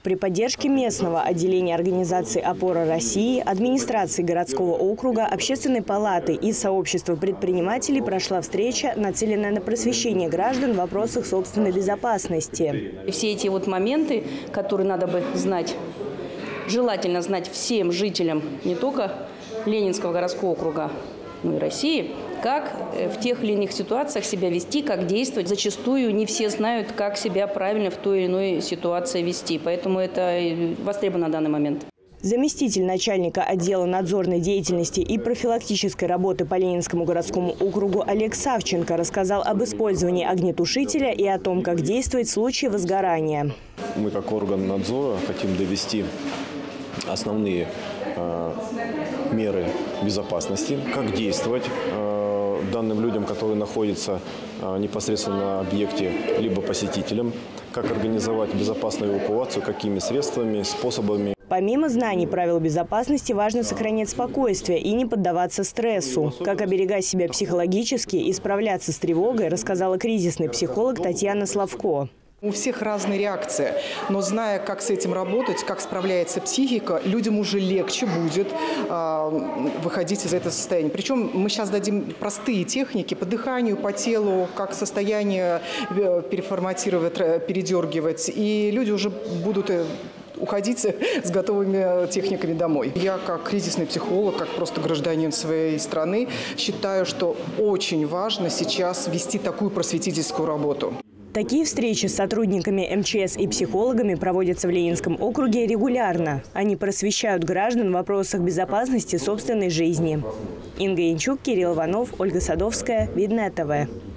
При поддержке местного отделения организации «Опора России», администрации городского округа, общественной палаты и сообщества предпринимателей прошла встреча, нацеленная на просвещение граждан в вопросах собственной безопасности. Все эти моменты, которые надо бы знать, желательно знать всем жителям не только Ленинского городского округа, но и России, как в тех или иных ситуациях себя вести, как действовать. Зачастую не все знают, как себя правильно в той или иной ситуации вести. Поэтому это востребовано на данный момент. Заместитель начальника отдела надзорной деятельности и профилактической работы по Ленинскому городскому округу Олег Савченко рассказал об использовании огнетушителя и о том, как действовать в случае возгорания. Мы как орган надзора хотим довести основные меры безопасности, как действовать данным людям, которые находятся непосредственно на объекте, либо посетителям, как организовать безопасную эвакуацию, какими средствами, способами. Помимо знаний правил безопасности, важно сохранять спокойствие и не поддаваться стрессу. Как оберегать себя психологически и справляться с тревогой, рассказала кризисный психолог Татьяна Славко. У всех разные реакции, но зная, как с этим работать, как справляется психика, людям уже легче будет выходить из этого состояния. Причем мы сейчас дадим простые техники по дыханию, по телу, как состояние переформатировать, передергивать, и люди уже будут уходить с готовыми техниками домой. Я как кризисный психолог, как просто гражданин своей страны, считаю, что очень важно сейчас вести такую просветительскую работу. Такие встречи с сотрудниками МЧС и психологами проводятся в Ленинском округе регулярно. Они просвещают граждан в вопросах безопасности собственной жизни. Инга Янчук, Кирилл Иванов, Ольга Садовская, Видное ТВ.